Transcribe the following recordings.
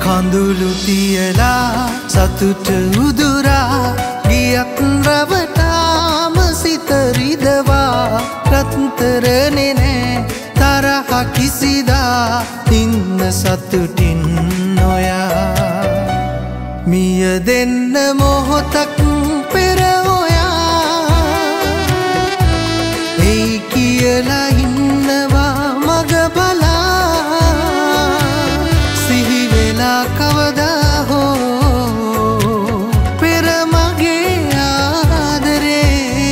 කඳුළු තියලා සතුට උදුරා ගියත් රවටාම සිත රිදවා රත්තරනේ නෑ තරහ කිසිදා ඉන්න සතුටින් නොයා මිය දෙන්න මොහොතක් පෙර ඔයා එයි කියලා ඉන්නවා මග බලා සිහි වෙලා කවදා හෝ පෙර මගේ ආදරේ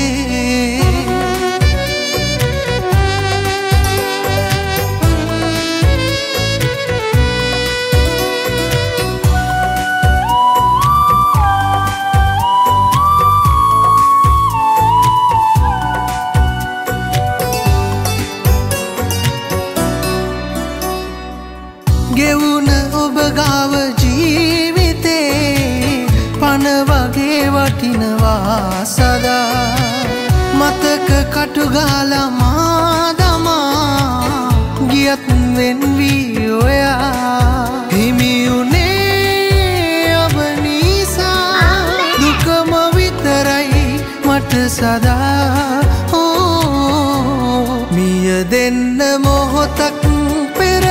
ගෙවුන ඔබ ගාව ජීවිතේ පන වගේ වටිනවා සදා මතක කටුගාලා මා දමා ගියත් වෙන් වී ඔයා හිමි උනේ ඔබ නිසා දුකම විතරයි මට සදා මිය දෙන්න මොහොතක් පෙර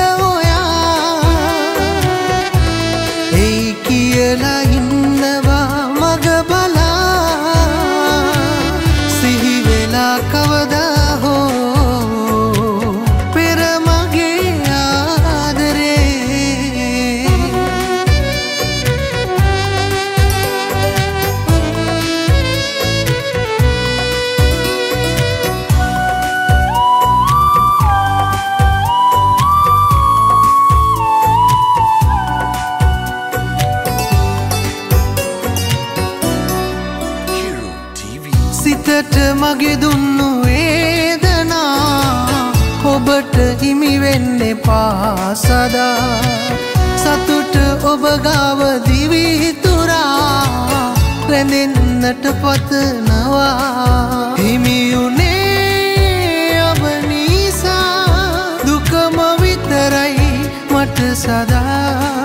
කියලා ඉන්නවා මග බලා සිහි වෙලා කවදා හෝ පෙර මගේ ආදරේ සිතට මගේ දුන්නු වේදනා ඔබට හිමි වෙන්න එපා සදා සතුට ඔබ ගාව දිවිතුරා රැඳෙන්නට පතනවා හිමි උනේ ඔබ නිසා දුකම විතරයි මට සදා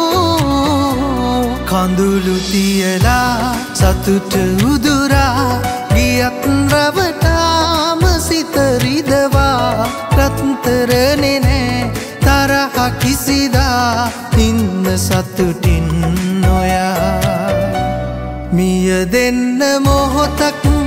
කඳුළු තියලා සතුට උදුරා ගියත් රවටාම සිත රිදවා රත්තරනේ නෑ තරහ කිසිදා ඉන්න සතුටින් නොයා මිය දෙන්න මොහොතක්